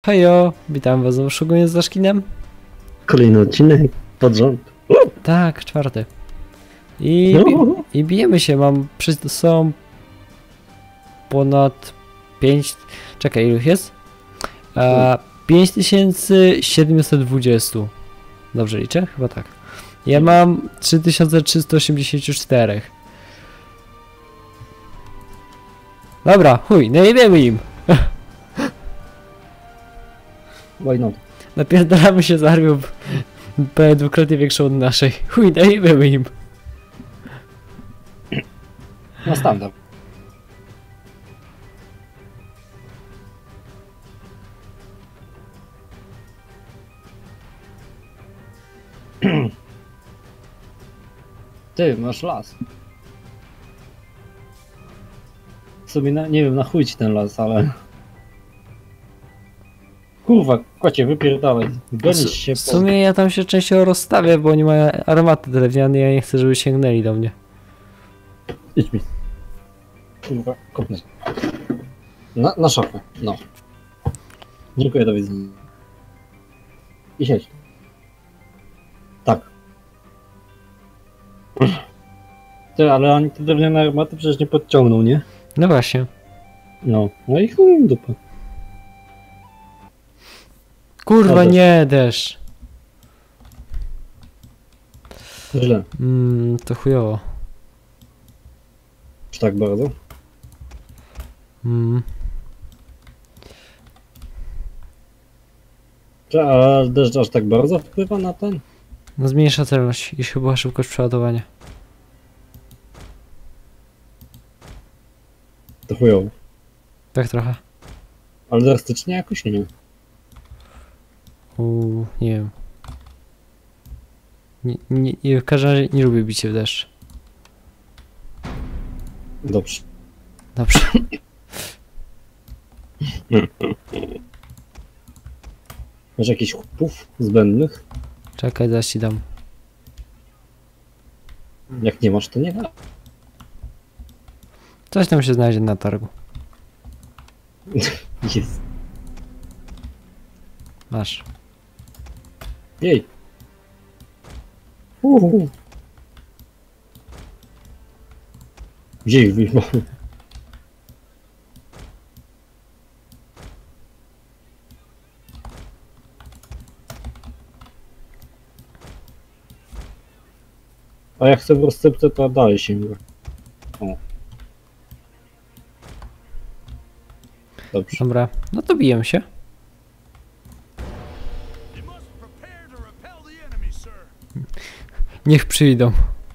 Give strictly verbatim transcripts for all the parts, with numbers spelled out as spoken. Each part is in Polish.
Hejo, witam was znowu szczególnie z Zaszkinem. Kolejny odcinek pod rząd. Tak, czwarty. I, No. I bijemy się, mam przy są ponad pięć. Czekaj, ilu jest? E, pięć tysięcy siedemset dwadzieścia. Dobrze liczę? Chyba tak. Ja mam trzy tysiące trzysta osiemdziesiąt cztery. Dobra, chuj, najebiemy im. Why not? Napierdalamy się z armią prawie dwukrotnie większą od naszej. Chuj, najebiemy im. Na standard. Ty, masz las. W sumie na, nie wiem, na chuj ci ten las, ale... Kurwa, kocie, wypierdalaj. Gonić się W sumie ja tam się częściowo rozstawię, bo oni mają armaty drewniane i ja nie chcę, żeby sięgnęli do mnie. Idź mi. Kurwa, kopnę. Na, na szafę, no. Dziękuję, do widzenia. I siedź. Tak. Ty, ale oni te drewniane armaty przecież nie podciągną, nie? No właśnie. No. No i chuj im dupę. Kurwa, Dobra. nie deszcz. Źle. Mm, to chujowo. Już tak bardzo. Mm. Czy, a deszcz aż tak bardzo wpływa na ten? No zmniejsza celność i chyba szybkość przeładowania. To chujowo. Tak trochę. Ale drastycznie jakoś nie. Uuu, nie wiem. Nie, nie, nie, w każdym razie nie lubię bić się w deszcz. Dobrze. Dobrze. Masz jakiś chłopów zbędnych? Czekaj, zaś ci dam. Jak nie masz, to nie ma. Coś tam się znajdzie na targu. Jest. Masz. Jej. Uhu. Gdzie ich wyjmowałem? A jak chcę w rozsypce, to dalej sięgę. O. Dobrze. Dobra, no to biję się. Niech przyjdą.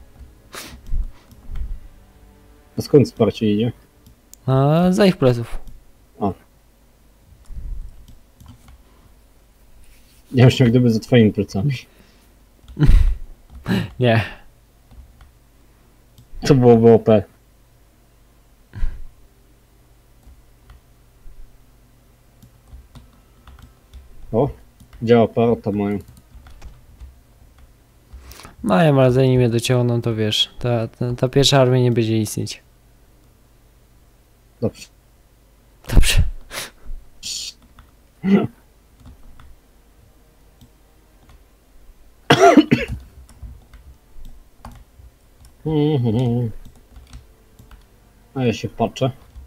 A skąd wsparcie idzie? A za ich pleców. Ja myślę, gdyby za twoimi plecami. Nie. To byłoby O P. O, działa aparata mają. Mają, ale zanim mnie dociągną, to wiesz, ta, ta, ta pierwsza armia nie będzie istnieć. Dobrze. Dobrze. A ja się patrzę.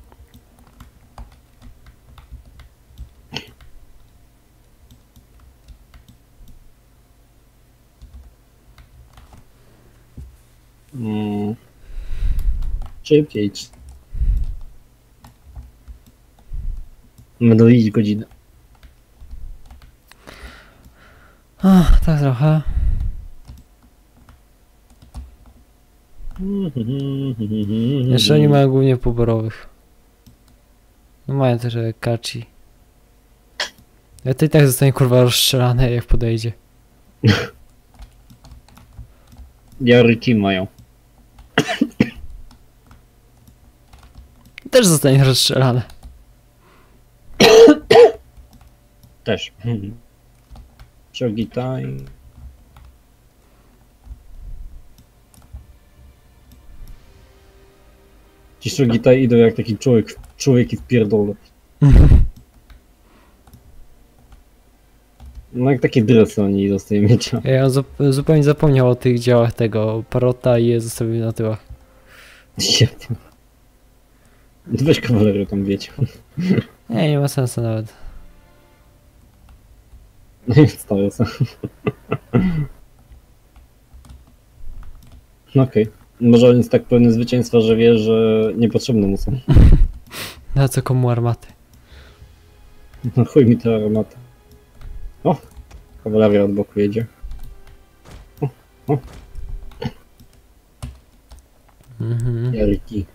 Mm. Szybciej. Będą iść godzinę. Ach, tak trochę. Jeszcze oni mają głównie poborowych. No mają też kaci. Ja to i tak zostanie kurwa rozstrzelane, jak podejdzie. Jaryki mają. Też zostanie rozstrzelane. Też. Czogitaj. Ci Shogita idą jak taki człowiek, człowiek i w pierdolę. No jak takie dresy oni dostają miecza. Ja zu zupełnie zapomniał o tych działach tego Parota i je zostawił na tyłach. Świetnie. Weź kawalerię tam, wiecie. Nie, nie ma sensu nawet. No i stawię sobie. No okej. Okay. Może on jest tak pełny zwycięstwa, że wie, że niepotrzebne mu są. Na co komu armaty? No chuj mi te armaty. O! Kawaleria od boku jedzie. O, o. Mhm. Jariki.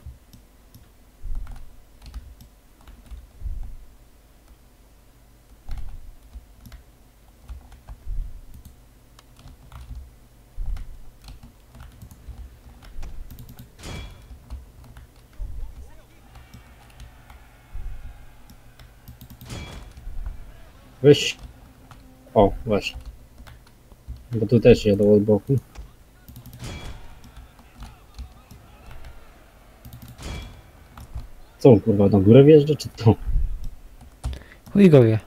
Weź. O, właśnie. Bo tu też jadą od boku. Co on kurwa, na górę wjeżdża, czy to? Chuj go wie.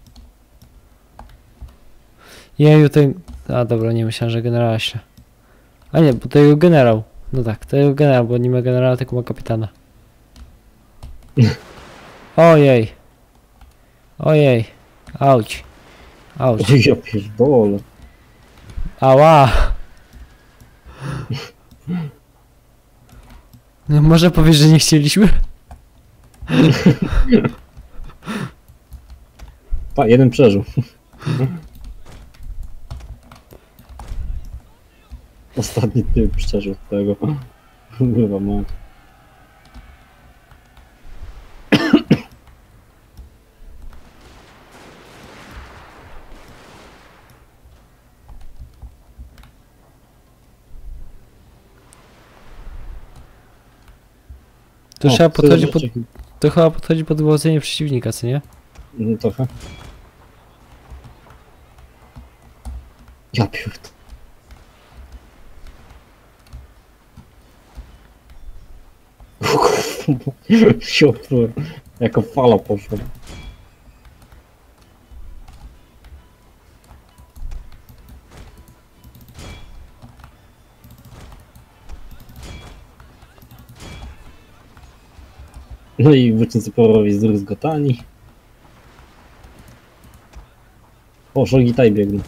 Jeju, ten... A dobra, nie myślałem, że generała się. A nie, bo to jego generał. No tak, to jego generał, bo nie ma generała, tylko ma kapitana. Ojej. Ojej. Auć. Auć. Oj, ja pierdolę. Ała. No może powiesz, że nie chcieliśmy? Pa, jeden przeżył. Ostatni typ przeżył tego. Kurwa, ma. To O, trzeba podchodzi co pod... jeszcze- To chyba podchodzi pod głodzenie przeciwnika, co nie? No trochę. Ja pierd... Siotru, jako fala poszła. No i włócznicy powrowi zdruzgotani. O, Shogitai biegną.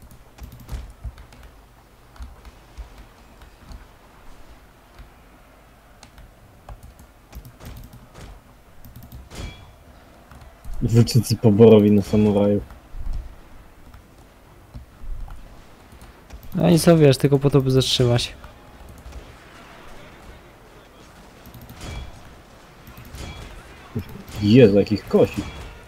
Włócznicy poborowi na samuraju. No i co wiesz, tylko po to by zatrzymać. Jezu, jakich kosi.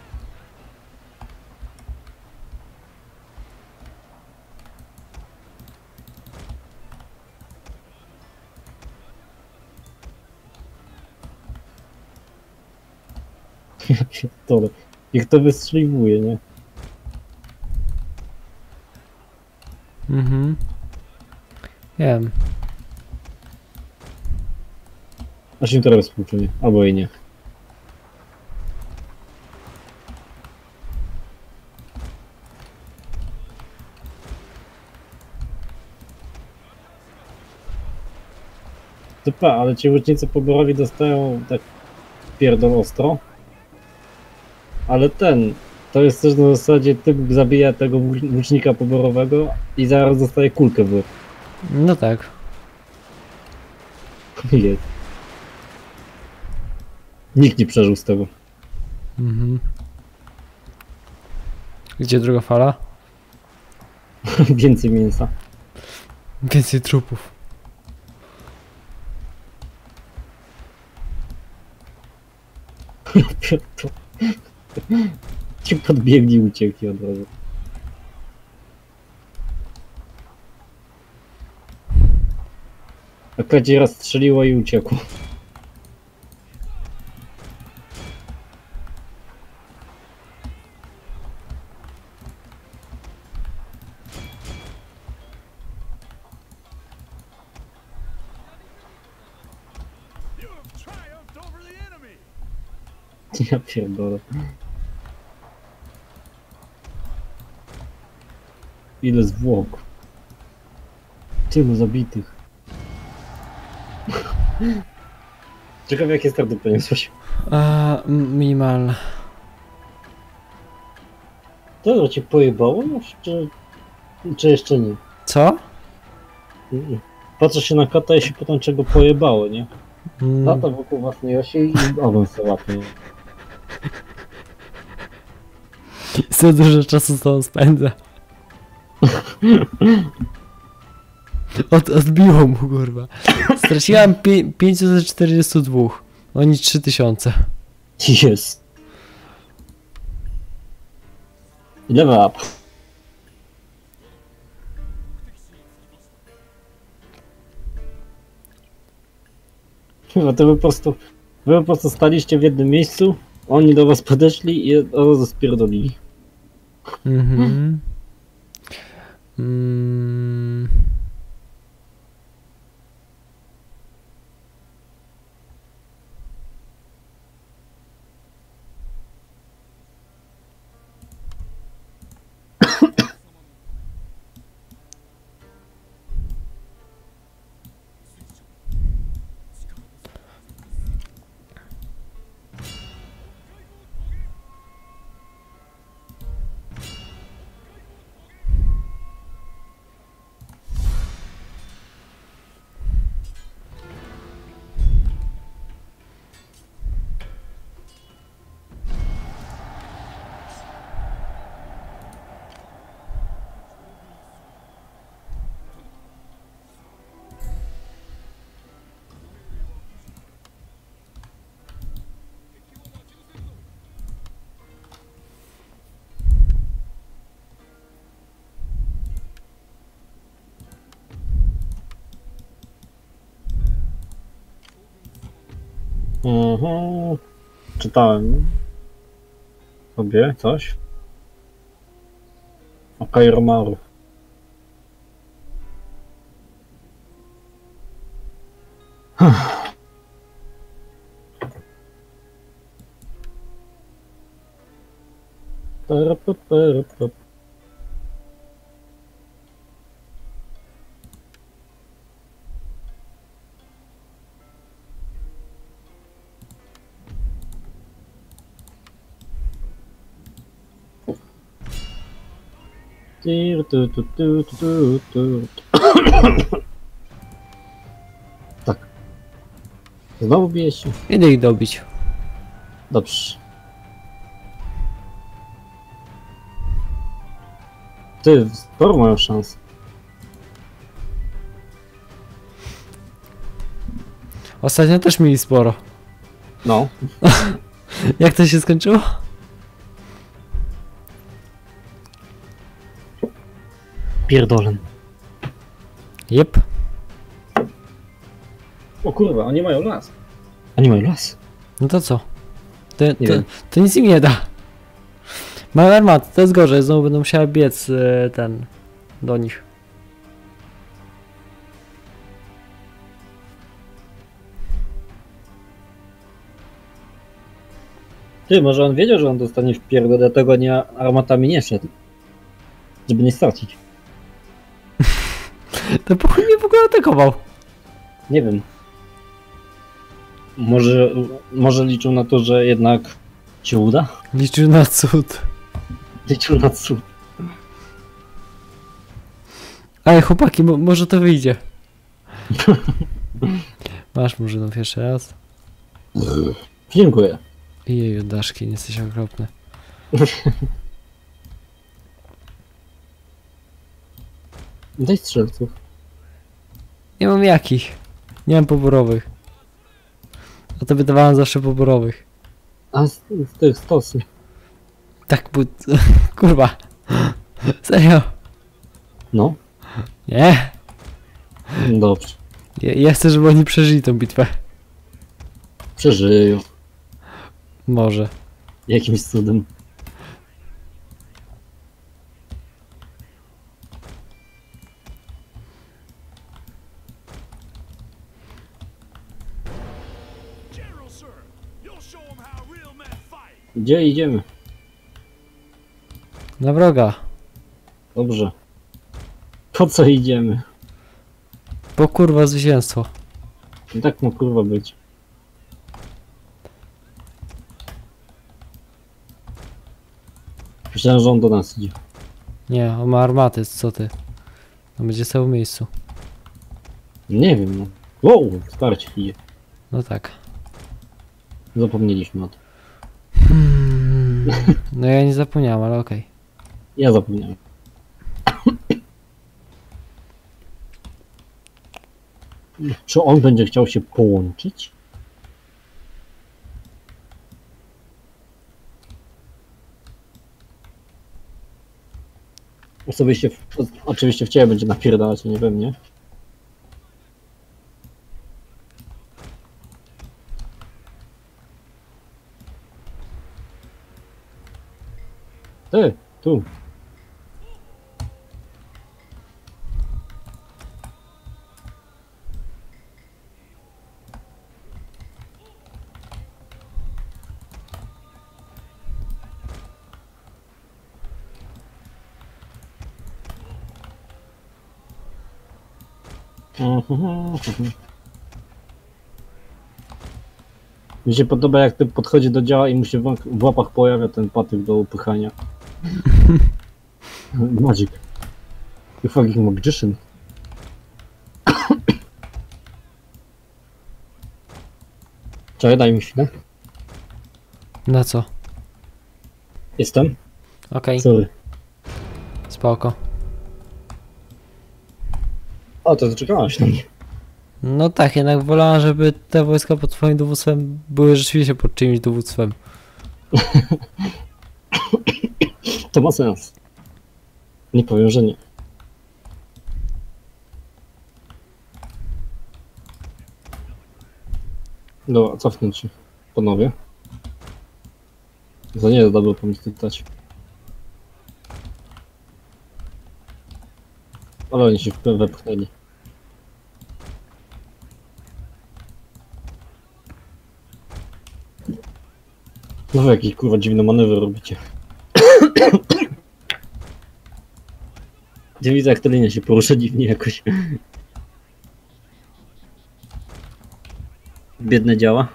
Ja pierdolę. Ich to wystrzeliwuje, nie? Mhm. Wiem. Aż im teraz współczuję. Albo i nie. To pa, ale ci łucznicy poborowi dostają tak pierdol ostro. Ale ten, to jest też na zasadzie typ zabija tego włó- łucznika poborowego i zaraz dostaje kulkę w łeb. No tak. Jest. Nikt nie przeżył z tego. Mhm. Gdzie druga fala? Więcej mięsa. Więcej trupów. To... Ci podbiegli i uciekli od razu. Akurat ci raz strzeliło i uciekło. Ja pierdolę. Ile zwłok. Tylu zabitych. Ciekawe jakie straty poniosłeś. A, minimalne. To cię pojebało już, czy, czy jeszcze nie? Co? Patrzę się na kata i się pytam czego pojebało, nie? Mm. Lata wokół własnej osi i ogon sobie łapie. Za dużo czasu z tobą spędzę. Od, odbiło mu, kurwa. Straciłam pi pięćset czterdzieści dwa. Oni trzy tysiące. Jest. Level up. Chyba to wy po prostu, wy po prostu staliście w jednym miejscu, oni do was podeszli i od razu spierdolili. Mhm. Mm. Mhm. Czytałem sobie coś. O Kairomaru. Perp-perp-perp. Tu, tu, tu, tu, tu, tu. Tak. Znowu bije się. Idę ich dobić. Dobrze. Ty, sporo mają szans. Ostatnio też mieli sporo. No. Jak to się skończyło? Pierdolem. Jep. O kurwa, oni mają las. Oni mają las. No to co? To, Nie to, wiem. to nic im nie da. Mają armat, to jest gorzej, znowu będą musiały biec e, ten do nich. Ty, może on wiedział, że on dostanie w pierdol, dlatego nie armatami nie szedł. Żeby nie stracić. To po chuj mnie w ogóle atakował. Nie wiem. Może, może liczył na to, że jednak się uda? Liczył na cud. Liczył na cud. Ale chłopaki, mo może to wyjdzie. Masz murzynów jeszcze raz. Dziękuję. Jeju, Daszki, nie jesteś okropny. Daj strzelców. Nie mam jakich. Nie mam poborowych. A to wydawałem zawsze poborowych. A z, z tych stosy. Tak, bo... Kurwa. Serio? No, Nie. dobrze. Ja, ja chcę, żeby oni przeżyli tą bitwę. Przeżyją. Może. Jakimś cudem. Gdzie idziemy? Na wroga. Dobrze. Po co idziemy? Bo kurwa zwycięstwo. I tak ma kurwa być. Myślałem, że on do nas idzie. Nie, on ma armaty, co ty? On będzie stał w miejscu. Nie wiem, no. Wow, wsparcie idzie. No tak. Zapomnieliśmy o tym. Hmm. No ja nie zapomniałem, ale okej. Ja zapomniałem. Czy on będzie chciał się połączyć? Oczywiście, w, oczywiście w ciebie będzie napierdalać, a nie we mnie. Ty, tu. Mi się podoba, jak ty podchodzi do działa i mu się w, w łapach pojawia ten patyk do upychania. Magic. You fucking magician. Czekaj, daj mi chwilę. Na co? Jestem? Okej, Sorry. spoko. O, to czekałaś na mnie. No tak, jednak wolałem, żeby te wojska pod twoim dowództwem były rzeczywiście pod czyimś dowództwem. To ma sens. Nie powiem, że nie. Dobra, cofnąć się. Panowie. To nie jest dobry pomysł pytać. Ale oni się wepchnęli. No wy jakieś kurwa dziwne manewry robicie. Nie widzę, jak ta linia się porusza dziwnie jakoś. Biedne działa.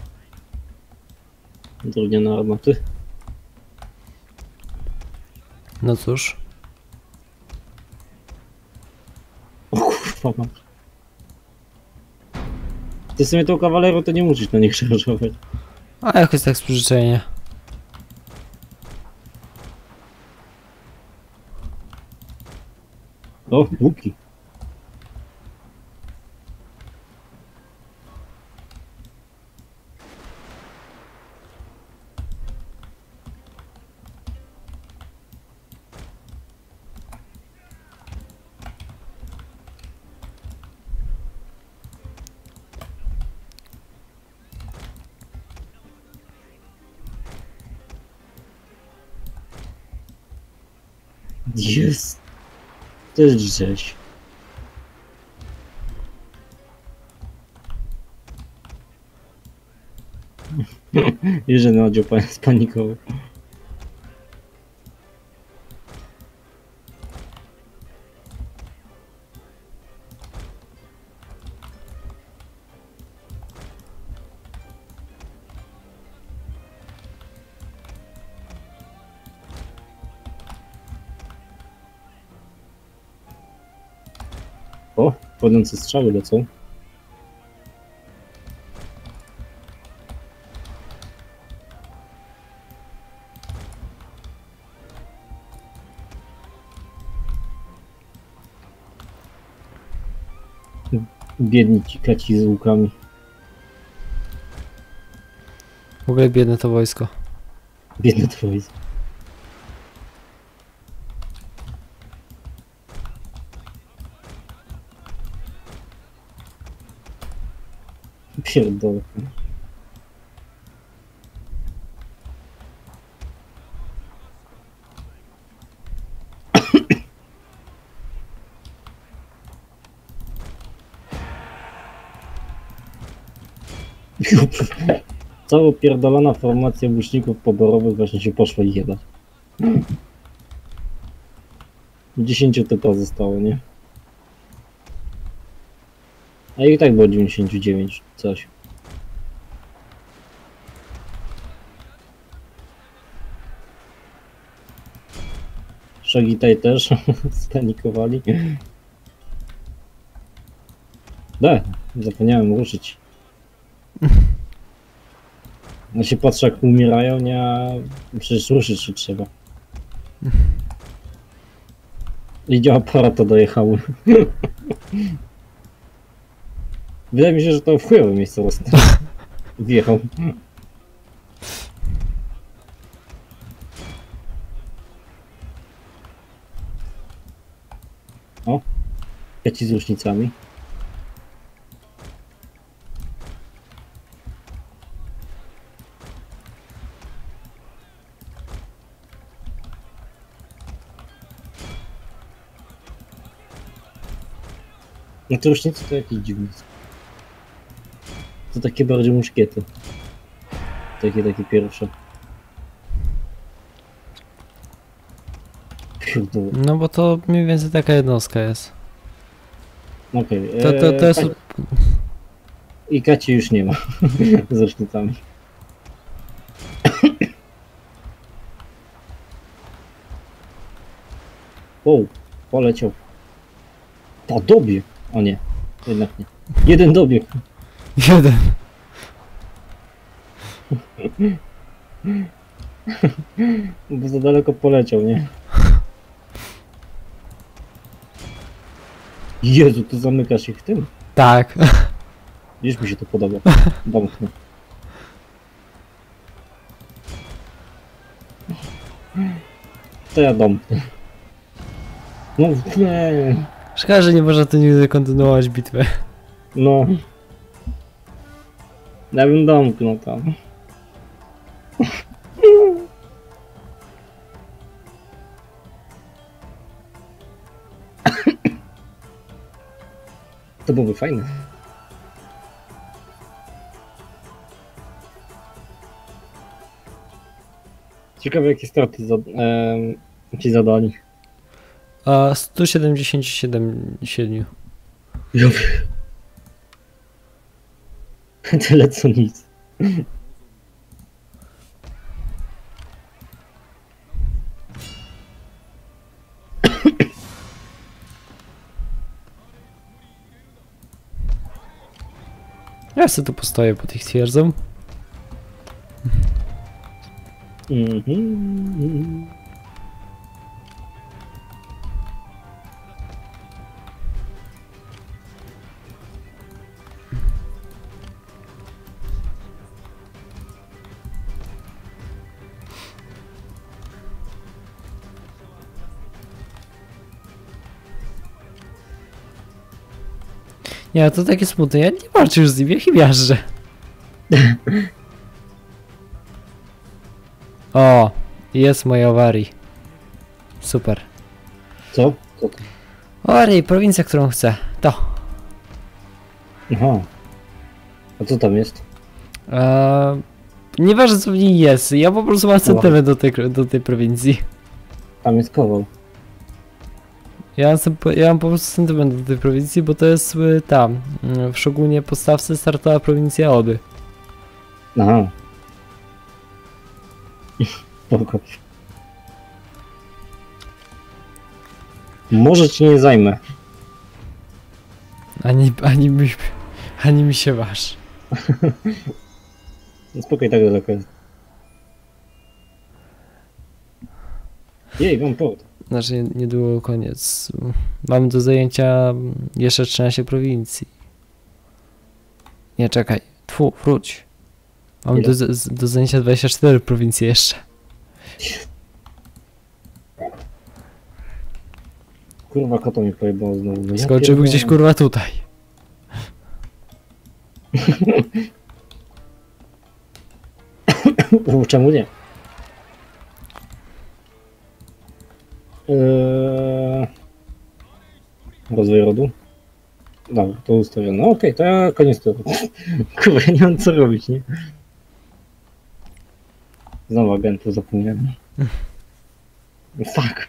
Drewniane armaty. No cóż. O kurwa mam. Ty sobie tą kawalerą to nie musisz na nich szarżować. A jakoś tak z przyzwyczajenia. O, łuki. Jest. To jest rzeź. Jeżeli Odzio pan spanikował. O, płynące strzały lecą. Biedni ci kaci z łukami. W ogóle biedne to wojsko. Biedne twoje. Pierdolę. Cała pierdolona formacja łuczników poborowych właśnie się poszła jebać. Dziesięciu typa zostało, nie? A i tak było dziewięćdziesiąt dziewięć coś. Szagitaj też spanikowali. Da, zapomniałem ruszyć. Ja się patrzę jak umierają, nie, a przecież ruszyć się trzeba. Idzie aparata dojechały. Wydaje mi się, że to w chujowe miejsce wjechał. O, ci z różnicami. No te różnice to jakieś dziwne. To takie bardziej muszkiety. Takie, takie pierwsze. Pierdolę. No bo to mniej więcej taka jednostka jest. Okej. Okay, To, to, to jest... tak. I Kaci już nie ma z różnicami. Wow, poleciał. Po dobie. O nie, jednak nie. Jeden dobieg. Jeden. Bo za daleko poleciał, nie? Jezu, ty zamykasz ich w tym? Tak. Wiesz, mi się to podoba. Domknę. To ja domknę. No nie. Szkoda, że nie można tu nigdy kontynuować bitwy. No. Ja bym domknął tam. To byłoby fajne. Ciekawe jakie straty za, e, ci zadali. A sto siedemdziesiąt siedem siedmiu. Ja Tyle co nic. Ja sobie tu postoję pod ich twierdzą. Mhm. Nie, to takie smutne. Ja nie walczę już z nim, ja ich miażdżę. O, jest moja awarii. Super. Co? Co to? Awarii, prowincja, którą chcę. To. Aha. A co tam jest? Eee, nieważne co w niej jest, ja po prostu mam sentyment do tej, do tej prowincji. Tam jest kowal. Ja mam, sem- ja mam po prostu sentyment do tej prowincji, bo to jest y, tam, y, w Szogunie podstawce startowała prowincja Ody. Aha. Spoko. Może ci nie zajmę. Ani, ani, mi, ani mi się waż. No spokoj, tak daleko jest. Jej, mam powód. Znaczy niedługo koniec. Mamy do zajęcia jeszcze trzynaście prowincji. Nie, czekaj. Tfu, wróć. Mamy do, z- do zajęcia dwadzieścia cztery prowincje jeszcze. Kurwa, kota mi pojebało znowu. No ja Skończymy pierdolę. gdzieś kurwa tutaj. U, czemu nie? Eee... Rozwój rodu? Dobra, to ustawione. No okej, to ja koniec tego. Kurwa, ja nie mam co robić, nie? Znowu agentów zapomniałem. Fuck.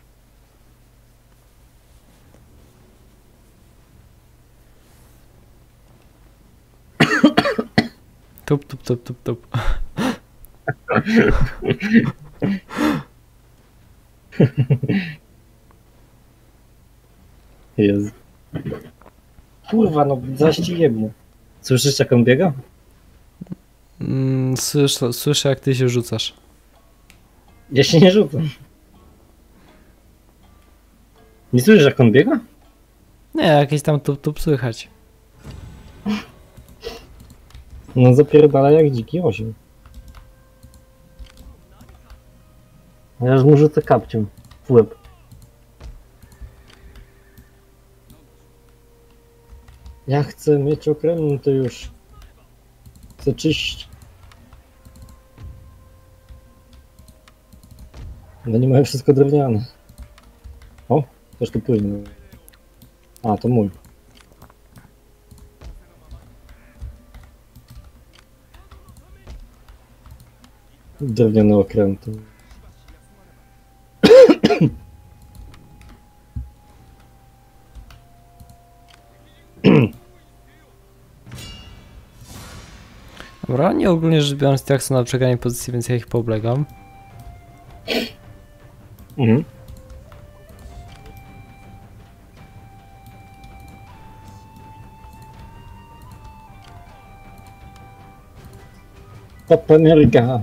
Tup, tup, tup, tup, tup. Jezu. Kurwa, no zaś ci jebnie. Słyszysz jak on biega? Mm, słyszę, słyszę jak ty się rzucasz. Ja się nie rzucam. Nie słyszysz jak on biega? Nie, jakieś tam tup, tup słychać. No zapierdala jak dziki osioł. Ja już mu rzucę kapcią w łeb. Ja chcę mieć okręty już. Chcę czyścić. No nie mają wszystko drewniane. O, też tu płynie. A, to mój. Drewniane okręty. Dobra, oni ogólnie rzecz biorąc tak są na przegranie pozycji, więc ja ich pooblegam. Mhm. Pop America.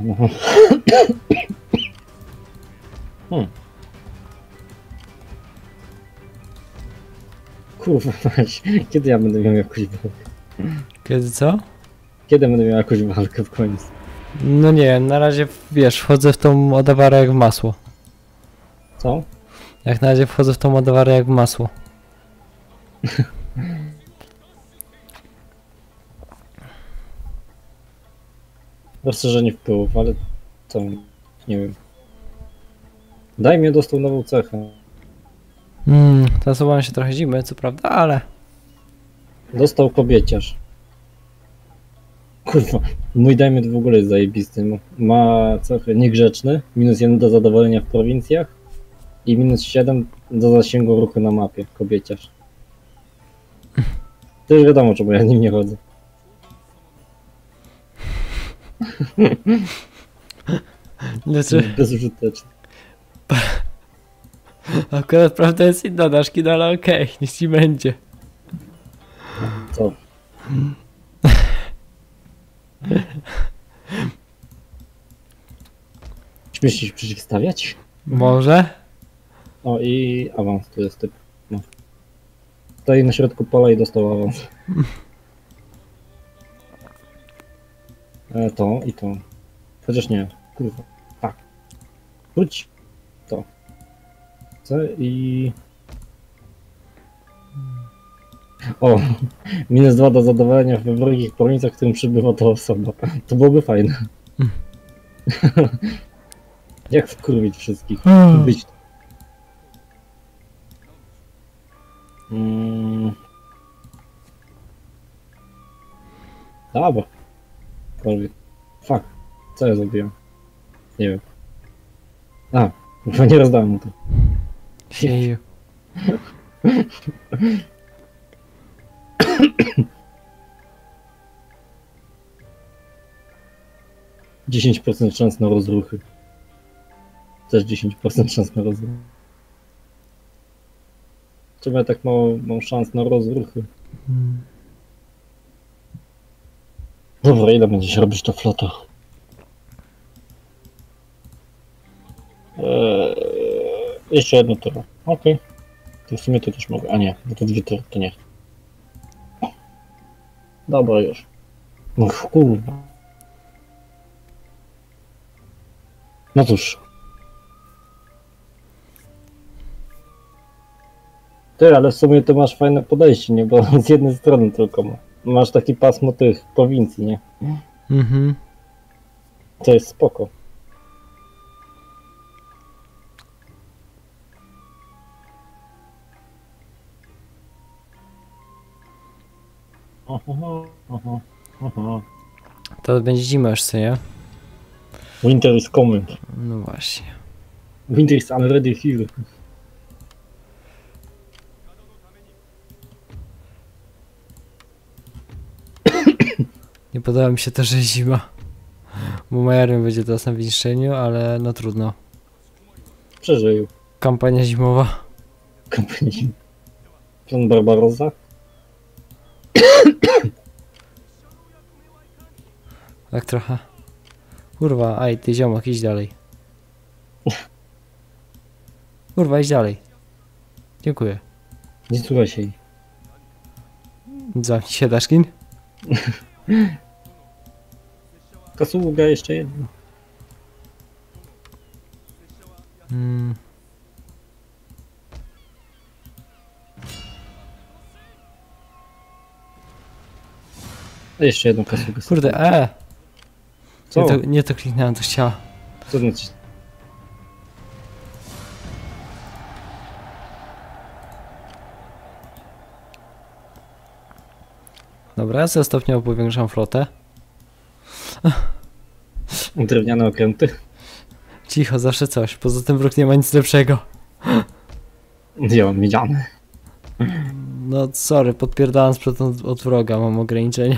Hmm. Kurwa mać, kiedy ja będę miał jakąś walkę? Kiedy co? Kiedy będę miał jakąś walkę w końcu? No nie wiem, na razie wiesz, wchodzę w tą odawarę jak w masło. Co? Jak na razie wchodzę w tą odawarę jak w masło. Rozszerzenie wpływów, ale co? Nie wiem. Daj mi dostał nową cechę. Hmm, teraz obawiam się trochę zimy, co prawda, ale... Dostał kobieciarz. Kurwa, mój dajmy w ogóle jest zajebisty. Ma cechę niegrzeczny, minus jeden do zadowolenia w prowincjach i minus siedem do zasięgu ruchu na mapie, kobieciarz. To już wiadomo, czemu ja nim nie chodzę. Znaczy, Bezużyteczny. akurat prawda jest inna, Daszki, no ale okej, okay, niech ci będzie. Co? Śmiesz się przeciwstawiać? Może? O i awans, tu jest typ. No. Stoi na środku pola i dostał awans. E, to i to. Chociaż nie, kurwa. Tak. Wróć. To. Co i... O, minus dwa do zadowolenia we wrogich prowincjach, w którym przybywa ta osoba. To byłoby fajne. Jak wkurwić wszystkich? Być. Mm. Dobra. Kolwiek. Fuck. Co ja zrobiłem? Nie wiem. A, chyba nie rozdałem mu to. Jeju. dziesięć procent szans na rozruchy. Też dziesięć procent szans na rozruchy. Czemu ja tak mało mam szans na rozruchy? Hmm. Dobra, ile będziesz robić to flota? Eee, jeszcze jedno turo. Okej. Okay. To w sumie to też mogę. A nie, bo to dwie tury, to nie. Dobra już. No kurwa. No cóż. Ty, ale w sumie to masz fajne podejście, nie? Bo z jednej strony tylko ma. Masz taki pasmo tych prowincji, nie? Mhm. To jest spoko. Aha, aha, aha. To będzie zima już, co nie? Winter is coming. No właśnie. Winter is already here. Nie podoba mi się to, że zima. Bo moja armia będzie teraz na wyniszczeniu, ale no trudno. Przeżył. Kampania zimowa. Kampanii. Plan Barbarossa. Tak trochę. Kurwa, aj, ty ziomek, idź dalej. Kurwa, idź dalej. Dziękuję. Nie słuchaj się jej. Zamknij się, Daszkin. Kasuga jeszcze jedno. Hmm. A jeszcze jedną kasugę. Kurde, e! Co? Nie to, nie to kliknąłem, to chciała. Co znaczy? Dobra, ja stopniowo powiększam flotę. Drewniane okręty. Cicho, zawsze coś. Poza tym wróg nie ma nic lepszego. Ja mam miedziane. No sorry, podpierdałem sprzed od, od wroga, mam ograniczenia.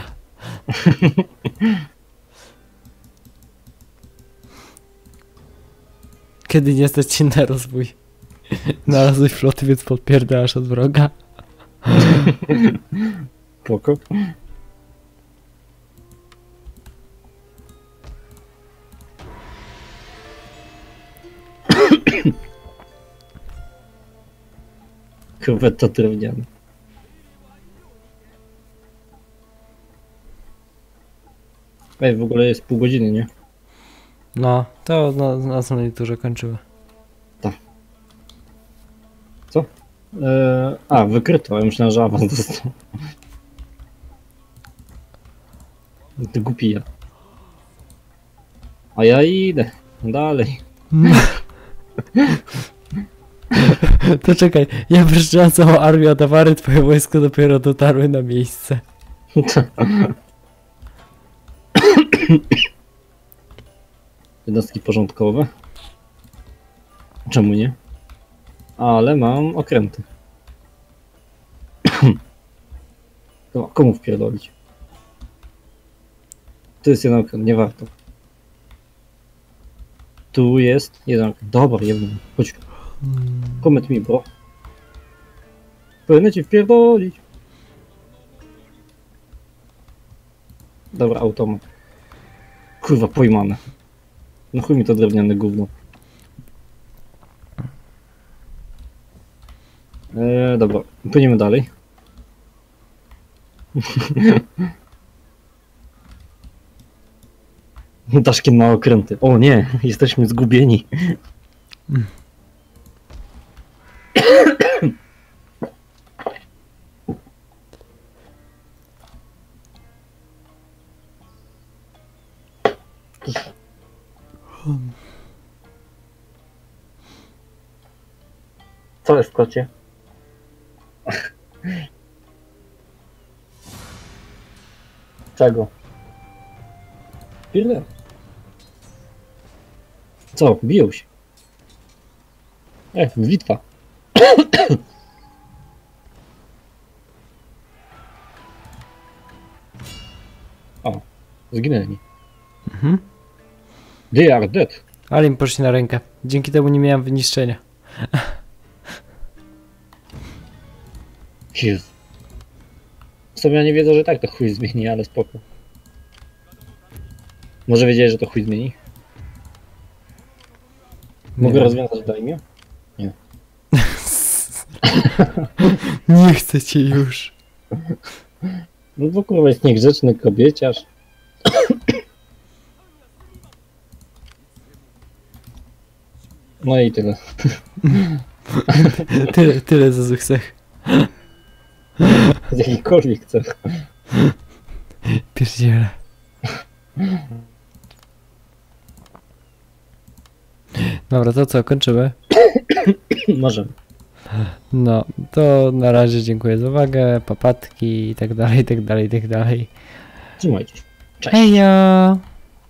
Kiedy nie stać się na rozwój. Znalazłeś floty, więc podpierdałasz od wroga. Poko. Kroweta drewniana. Ej, w ogóle jest pół godziny, nie? No, to na, na następnej turze kończymy. Eee, a, wykryto, ja myślałem, że awans dostał. Ty głupi ja. A ja idę. Dalej. To czekaj, ja wyszczałem całą armię, a towary twoje wojsko dopiero dotarły na miejsce. Jednostki porządkowe. Czemu nie? Ale mam okręty. To komu wpierdolić? Tu jest jeden okręt, nie warto. Tu jest jeden okręt. Dobra, jeden. Chodź. Koment mi, bro. Powinien ci wpierdolić. Dobra, automat. Kurwa, pojmane. No chuj mi to drewniane gówno. Eee, dobra, płyniemy dalej. Daszkin ma okręty. O nie, jesteśmy zgubieni. Co jest w kocie? Czego? Ile? Co? Biją się. E, bitwa. O, zginęli. Mhm. They are dead. Ale im poszli na rękę. Dzięki temu nie miałem wyniszczenia. Jezu. W sumie ja nie wiedzą, że tak to chuj zmieni, ale spoko. Może wiedziałeś, że to chuj zmieni? Mogę wiem. rozwiązać dajmie? Nie. Nie chcę cię już. No bo kurwa jest niegrzeczny kobieciarz. No i tyle. Tyle, tyle za złych cech. Z jakichkolwiek cech. Pierdziele. Dobra, to co, kończymy? Możemy. No, to na razie dziękuję za uwagę, papatki i tak dalej, i tak dalej, i tak dalej. Trzymajcie się. Cześć. Hejo!